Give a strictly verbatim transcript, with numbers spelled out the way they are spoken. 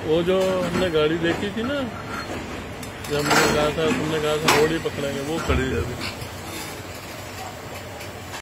वो जो हमने गाड़ी देखी थी ना, जब हमने कहा था, तुमने कहा था रोड ही पकड़ेंगे, वो खड़ी है अभी।